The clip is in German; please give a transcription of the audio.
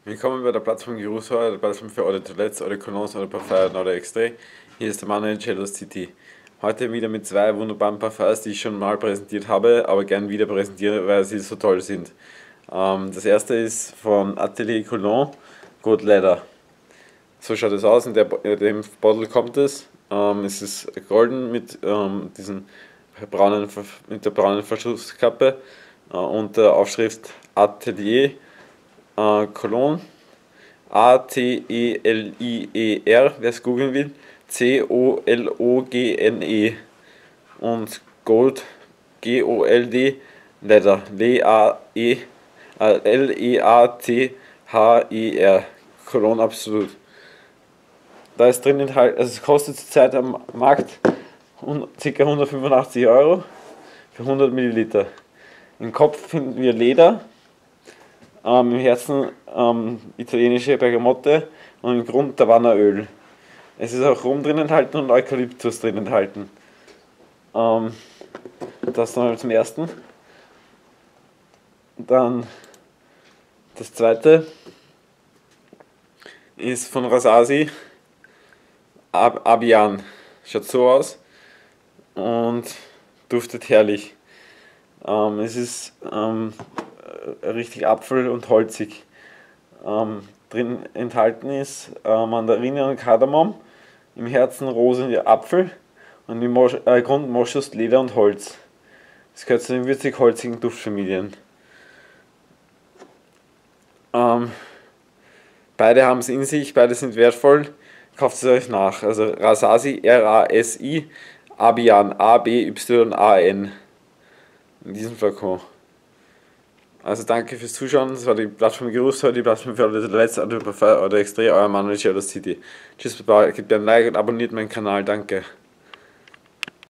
Willkommen bei der Plattform Geruchswahl, der Plattform für Eure Toilettes, eure Colognes, eure Parfums und eure Extraits. Hier ist der Manuel Cello City. Heute wieder mit zwei wunderbaren Parfums, die ich schon mal präsentiert habe, aber gern wieder präsentiere, weil sie so toll sind. Das erste ist von Atelier Cologne, Gold Leather. So schaut es aus, in dem Bottle kommt es. Es ist golden mit, mit der braunen Verschlusskappe und der Aufschrift Atelier Cologne, Atelier, wer es googeln will, Cologne und Gold, Gold, Leather, Leather, Cologne absolut. Da ist drin enthalten, also es kostet zurzeit am Markt ca. 185 Euro für 100 Milliliter. Im Kopf finden wir Leder, im Herzen italienische Bergamotte und im Grund Tavannaöl. Es ist auch Rum drin enthalten und Eukalyptus drin enthalten. Das nochmal zum ersten. Dann das zweite ist von Rasasi, Abian. Schaut so aus und duftet herrlich. Es ist richtig apfel- und holzig. Drin enthalten ist Mandarine und Kardamom, im Herzen Rose Apfel und im Grund Moschus, Leder und Holz. Es gehört zu den würzig-holzigen Duftfamilien. Beide haben es in sich, beide sind wertvoll. Kauft es euch nach. Also Rasasi, R-A-S-I, Abian, A-B-Y-A-N. In diesem Flakon. Also danke fürs Zuschauen, das war die Plattform Geruchswahl, die Plattform für alle Let's oder Extra, euer Manuel Cello City. Tschüss, Baba, gebt mir ein Like und abonniert meinen Kanal, danke.